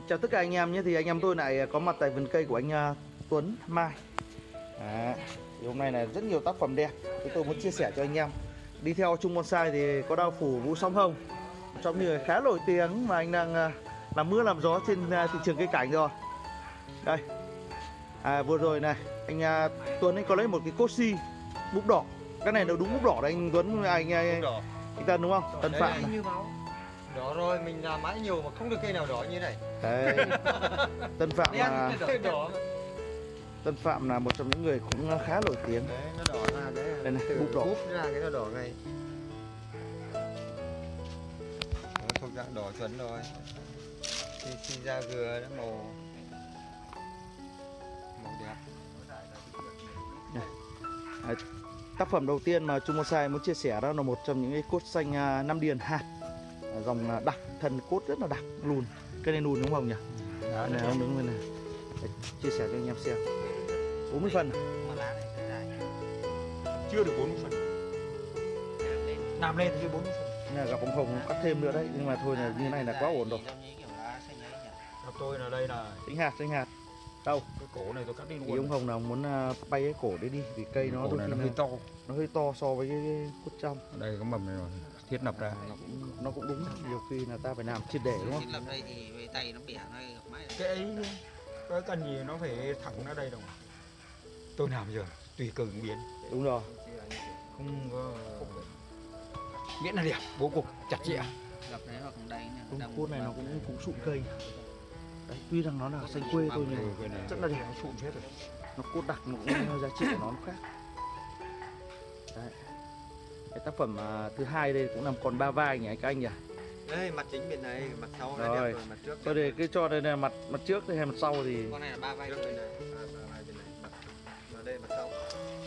Chào tất cả anh em nhé. Thì anh em tôi lại có mặt tại vườn cây của anh Tuấn Mai. Thì hôm nay là rất nhiều tác phẩm đẹp chúng tôi muốn chia sẻ cho anh em. Đi theo Trung Bonsai thì có đao phủ Vũ Song Hồng, trong người khá nổi tiếng mà anh đang làm mưa làm gió trên thị trường cây cảnh rồi. Đây, vừa rồi này anh Tuấn anh có lấy một cái cốt si búp đỏ. Cái này nó đúng búp đỏ đấy anh Tuấn, anh Tân đúng không? Tân Phạm này. Đỏ rồi, mình làm mãi nhiều mà không được cây nào đỏ như này. Đấy. Tân Phạm là đỏ. Tân Phạm là một trong những người cũng khá nổi tiếng. Đấy, nó đỏ ra đấy. Đây này, búp đỏ. Búp ra cái nó đỏ ngay. Nó thuộc dạng đỏ chuẩn rồi. Khi ra gừa nó màu đẹp. Tác phẩm đầu tiên mà Trung Bonsai muốn chia sẻ đó là một trong những cái cốt xanh 5 điền hạt, dòng đặc, thân cốt rất là đặc, lùn. Cái này lùn đúng không nhỉ? Cái này không đứng bên này. Để chia sẻ cho anh em xem. 40 phần. Chưa được 40 phần. Làm lên thì 40 phần. Này, gặp bông hồng cắt thêm nữa đấy, nhưng mà thôi là như này là quá ổn rồi. Gặp tôi là đây là Sinh hạt. Đâu? cái cổ này tôi cắt đi luôn. Thì ông Hồng nào muốn bay cái cổ đấy đi, vì cây nó cổ này nó hơi to. Nó hơi to so với cái cốt trong. Đây có mầm này rồi, thiết lập ra. Nó cũng đúng, nhiều khi là ta phải làm triệt để đúng không? Thiết lập đây thì về tay nó bẻ nó gặp máy. Cái ấy có cần gì nó phải thẳng ra đây đâu. Tôi làm giờ tùy cơ ứng biến. Đúng rồi. Không có miễn là đẹp, bố cục chặt chẽ. Gặp đấy hoặc đây Con cốt này nó cũng sụn cây. Đấy, tuy rằng nó là xanh quê thôi nhưng rất là đẹp. Nó sụn hết rồi. Nó cốt đặc, nó cũng giá trị của nó khác. Đấy. Cái tác phẩm thứ hai đây cũng là con ba vai nhỉ các anh nhỉ? Đây, mặt chính bên này, mặt sau là Rồi. đẹp rồi, mặt trước. Tôi để cái cho đây là mặt trước đây hay mặt sau thì con này là ba vai trước bên này, ba vai bên này, mặt và đây mặt sau.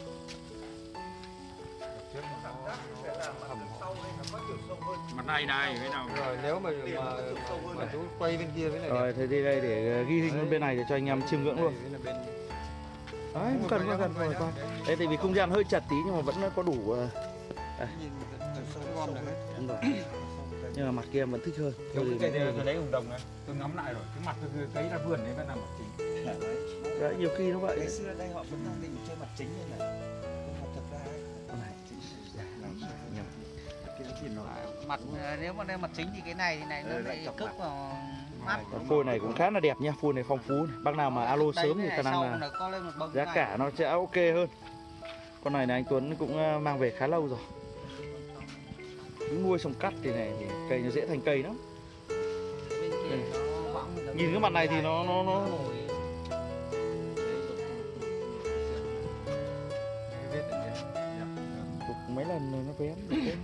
Trước mặt này này cái nào Rồi nếu mà chú quay bên kia với này. rồi thì đi đây để ghi hình bên này để cho anh em chiêm ngưỡng luôn. Đấy, không cần rồi qua. Đây tại vì không gian hơi chặt tí nhưng mà vẫn có đủ. Nhìn sâu gom được hết. Đúng rồi. Nhưng mà mặt kia em vẫn thích hơn. Thiếu cái cây tôi lấy hồng đồng này, tôi ngắm lại rồi, cái mặt tôi cấy ra vườn đấy nó nằm mặt chính. Đấy, nhiều khi nó vậy. Ngày xưa đây họ vẫn đang định chơi mặt chính như này. Nhưng mà thực ra ấy, Con này mặt nếu mà đem mặt chính thì cái này nó lại cức vào mắt. phôi này cũng khá là đẹp nha, phôi này phong phú này. Bác nào mà alo sớm thì khả năng là có lên một bông giá cả nó sẽ ok hơn. Con này là anh Tuấn cũng mang về khá lâu rồi. Nuôi xong cắt thì này thì cây nó dễ thành cây lắm. Nhìn cái mặt này thì nó mấy lần nó bén.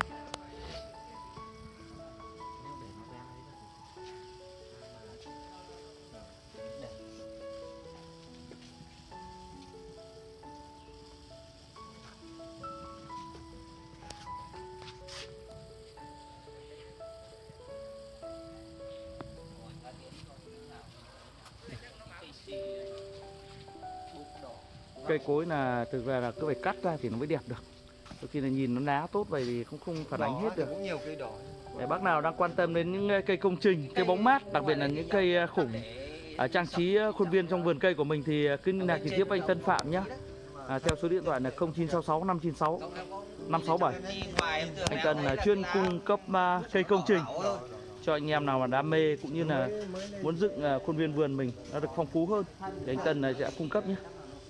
Cây cối là thực ra là cứ phải cắt ra thì nó mới đẹp được. Đôi khi là nhìn nó lá tốt vậy thì không phản ánh hết được. Cũng nhiều cây đỏ. Để bác nào đang quan tâm đến những cây công trình, cây bóng mát, đặc biệt là những cây khủng trang trí khuôn viên trong vườn cây của mình thì cứ liên lạc trực tiếp với anh Tân Phạm nhé. Theo số điện thoại là 0966 596 567. Anh Tân là chuyên cung cấp cây công trình cho anh em nào mà đam mê cũng như là muốn dựng khuôn viên vườn mình nó được phong phú hơn thì anh Tân sẽ cung cấp nhé.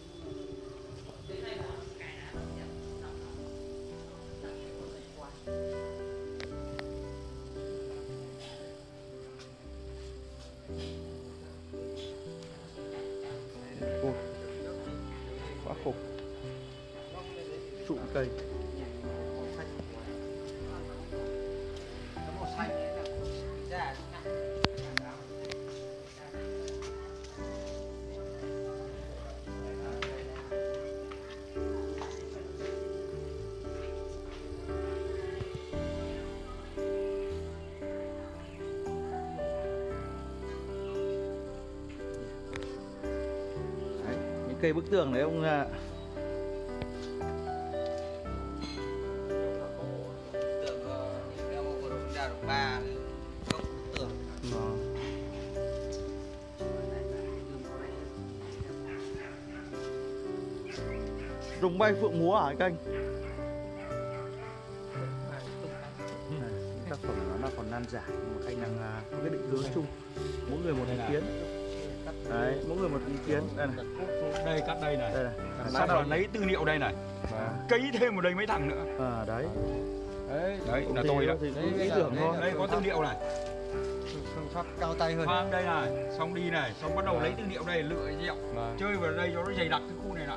Ôi, quá khủng, sụn cây. Đấy, những cây bức tường đấy ông ra được 3 gốc tường. Rồng bay phượng múa hả anh Canh? Tác phẩm nó còn nan giải nhưng mà Khanh đang có cái định hướng chung, mỗi người một ý kiến. Đấy, mỗi người một ý kiến. Đây này. Đây cắt đây này. Đây này. Sau đó lấy tư liệu đây này. Cấy thêm vào đây mấy thằng nữa. Đấy. Đấy là tôi đó. Thì ý tưởng thôi. Đây có tư liệu này. phương pháp cao tay hơn. Khoan đây này, xong đi này, xong bắt đầu lấy tư liệu đây lựa dẹo. Chơi vào đây cho nó dày đặc cái khu này lại.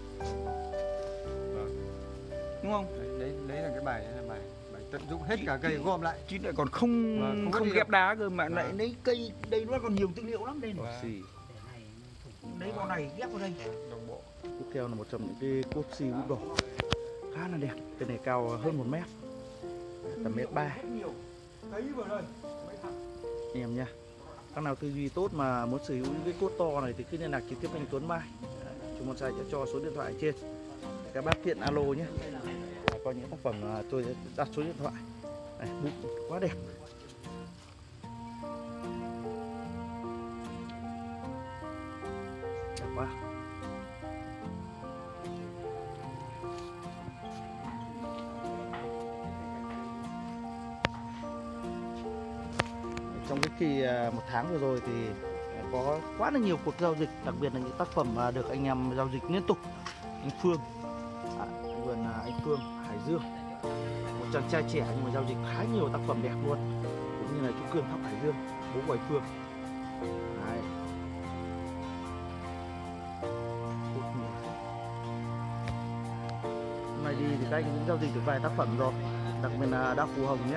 Đúng không? Đấy là cái bài tận dụng hết cả cây gom lại. Chứ lại còn không ghép đá cơ mà lại lấy cây đây nó còn nhiều tư liệu lắm đây này. Lấy vào này ghép vào đây. Đồng bộ. Tiếp theo là một trong những cái cốt xì bút đỏ khá là đẹp. Cái này cao hơn 1 mét, tầm 1m3. Cấy vào đây. Anh em nha, các nào tư duy tốt mà muốn sở hữu những cái cốt to này thì cứ liên lạc trực tiếp anh Tuấn Mai. Chúng Bonsai sẽ cho số điện thoại trên. Các bác tiện alo nhé. Có những tác phẩm tôi sẽ đặt số điện thoại. Này, bút quá đẹp. Đẹp quá. Trong cái kỳ 1 tháng vừa rồi thì có quá là nhiều cuộc giao dịch, đặc biệt là những tác phẩm được anh em giao dịch liên tục. Anh Phương, vườn anh Phương Hải Dương, một chàng trai trẻ nhưng mà giao dịch khá nhiều tác phẩm đẹp luôn, cũng như là chú Cường Thóc Hải Dương, bố của anh Phương. Đấy. Hôm nay đi thì các anh cũng giao dịch được vài tác phẩm rồi, đặc biệt là đao phù hồng nhé.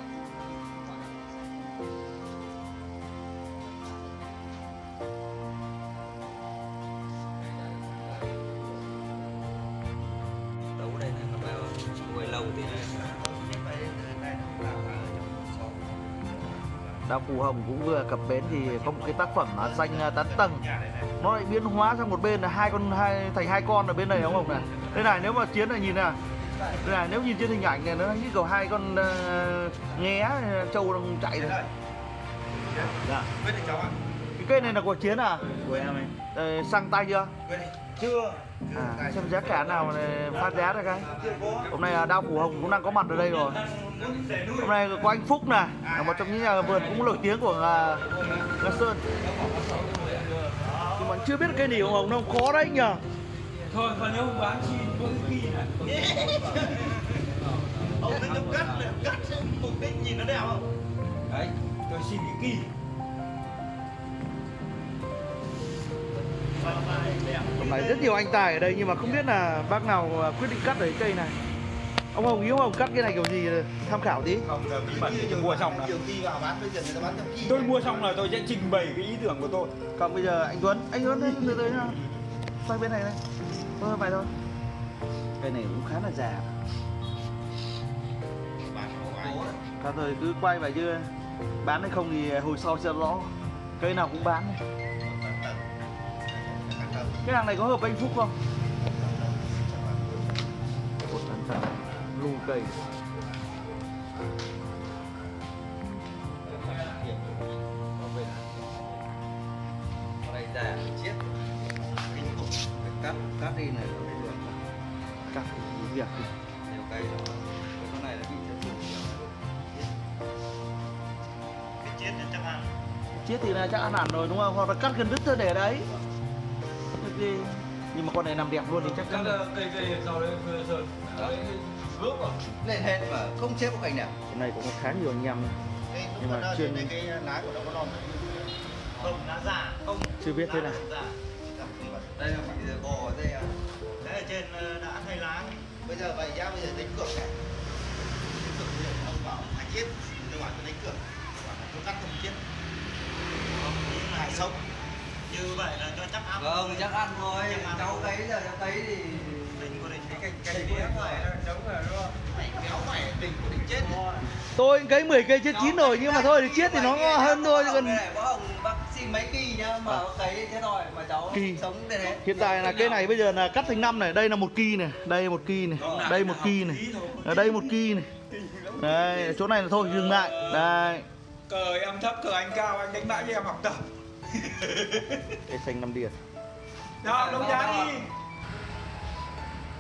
Đao phù hồng cũng vừa cập bến thì có một cái tác phẩm xanh tán tầng, nó lại biến hóa sang một bên là thành hai con ở bên này đúng không này. Đây này, nếu mà Chiến này nhìn nè, đây này, nếu nhìn trên hình ảnh này nó như kiểu 2 con nghé trâu đang chạy rồi. Dạ. Cái cây này là của Chiến à? Của em ấy. Sang tay chưa? Chưa. Xem giá cả nào này, phát giá được cái. Hôm nay là đao phù hồng cũng đang có mặt ở đây rồi. Hôm nay có anh Phúc này, là một trong những nhà vườn cũng nổi tiếng của Nga Sơn. Nhưng mà chưa biết cây nỉ hồng nó khó đấy nhờ. Thôi còn nếu không bán chi có cái kỳ này. Ông thấy nó cắt mục đích nhìn nó đẹp không? Đấy, tôi xin cái kỳ. Hôm nay rất nhiều anh tài ở đây nhưng mà không biết là bác nào quyết định cắt cái cây này. Ông Hồng ý ông cắt cái này kiểu gì tham khảo tí. Không, giờ bí mật tôi mua xong rồi. Tôi mua xong là tôi sẽ trình bày cái ý tưởng của tôi. Còn bây giờ anh Tuấn đến từ từ nhá. Xoay bên này đây. Thôi vậy thôi. Cây này cũng khá là già. Cả rồi cứ quay vậy chứ bán hay không thì hồi sau sẽ rõ. Cây nào cũng bán này. Cái hàng này có hợp với anh Phúc không? Một thằng lù cây. Đây già chết. Cắt đi này nó mới được. Cắt thì việc đi. Nhiều cây rồi. Cái này nó bị chết. Cái chết thì chắc ăn. Chết thì là chắc ăn hẳn rồi đúng không? Hoặc là cắt gần đứt thôi để đấy. Nhưng mà con này nằm đẹp luôn thì chắc chắn là cây sau đấy sơn bước rồi Lên hết mà không chết một cành nào. cái này cũng khá nhiều anh em nhưng mà chuyên cái lá của nó có non không, lá già không, chưa biết thế nào. Đây là phải bò đây à. Đấy ở trên đã thay lá. Bây giờ vậy ra bây giờ đánh cược này. Đánh cược bây giờ ông bảo phải chết, tôi bảo tôi đánh cược. Tôi cắt không chết. Không, nhưng là sống. Như vậy là cho chắc ăn. Vâng, chắc ăn thôi. Cháu cấy giờ cháu cấy thì Định có định cái đĩa phải giống rồi đúng không? mày kéo mày định có định chết. Tôi cấy 10 cây chết chín rồi nhưng mà thôi thì chết thì nó ngon hơn thôi chứ Cái cần. này có ông bác xin mấy kỳ nhá mà cấy thế thôi mà cháu Kỳ. sống đến hết. Hiện tại là cây này bây giờ là cắt thành 5 này, đây là 1 kỳ này, đây 1 kỳ này, đây 1 kỳ này, ở đây 1 kỳ này. Đây, chỗ này là thôi dừng lại. Đây. cờ em thấp cờ anh cao, anh đánh bại cho em học tập. Cây xanh 5 điền. Đó, đấu giá đi.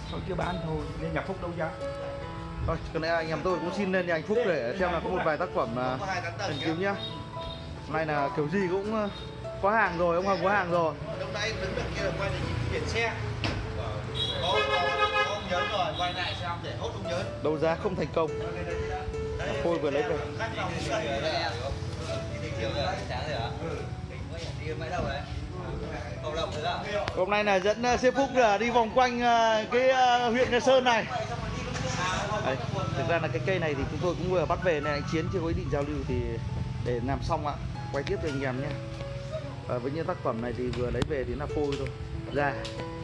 họ chưa bán thôi nên nhà Phúc đâu ra. Thôi, cái này anh em tôi cũng xin lên nhà anh Phúc để xem là có một vài tác phẩm Có 2 tán tầng nghiên cứu nhá. Hôm nay là kiểu gì cũng có hàng rồi, ông Hồng có hàng rồi. Lúc nãy đứng đằng kia là quay được nhìn biển xe. Có ông nhớn rồi, quay lại xem để hốt ông nhớn. Đấu giá không thành công. Phôi vừa lấy về. Khách vào cũng cần. Hôm nay là dẫn sếp Phúc đi vòng quanh cái huyện Nga Sơn này. Đấy, thực ra là cái cây này thì chúng tôi cũng vừa bắt về này, anh Chiến chưa có ý định giao lưu thì để làm xong ạ, quay tiếp cho anh em nhé. Và với những tác phẩm này thì vừa lấy về thì là phôi thôi. Ra